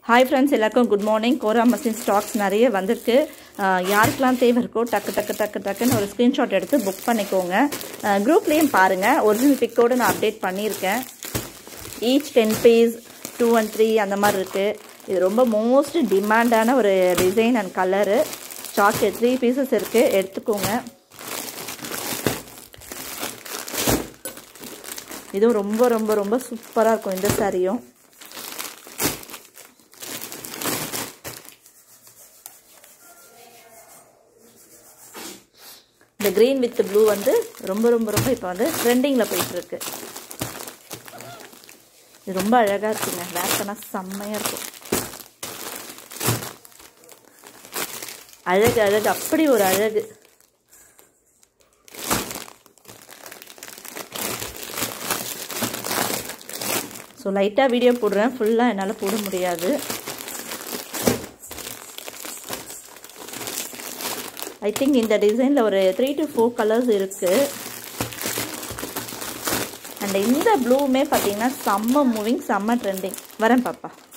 Hi friends, எல்லாருக்கும் good morning. Kora machine stocks நிறைய வந்திருக்கு. யாருக்கெல்லாம் தேவை இருக்கோ டக்குன்னு ஒரு ஸ்கிரீன்ஷாட் எடுத்து புக் பண்ணிக்கோங்க. குரூப்லேயும் பாருங்கள், ஒரிஜினல் பிக்கோடு நான் அப்டேட் பண்ணியிருக்கேன். ஈச் 10 பீஸ் 2 and 3 அந்த மாதிரி இருக்குது. இது ரொம்ப மோஸ்ட் டிமாண்டான ஒரு design and colour. Stock 3 pieces இருக்குது, எடுத்துக்கோங்க. இதுவும் ரொம்ப ரொம்ப ரொம்ப சூப்பராக இருக்கும் இந்த சாரியும். இந்த green with blue வந்து ரொம்ப ரொம்ப ரொம்ப இப்போ வந்து ட்ரெண்டிங்கில் போயிட்டுருக்கு. இது ரொம்ப அழகாக இருக்குங்க, வேர் பண்ணால் செம்மையாக இருக்கும். அழகு அழகு, அப்படி ஒரு அழகு. ஸோ லைட்டாக வீடியோ போடுறேன், ஃபுல்லாக என்னால் போட முடியாது. I think இந்த டிசைனில் ஒரு 3 to 4 கலர்ஸ் இருக்குது. அண்ட் இந்த ப்ளூவுமே பார்த்தீங்கன்னா செம்ம மூவிங், செம்ம ட்ரெண்டிங். வரேன் பாப்பா.